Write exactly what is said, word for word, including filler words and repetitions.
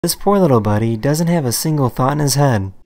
This poor little buddy doesn't have a single thought in his head.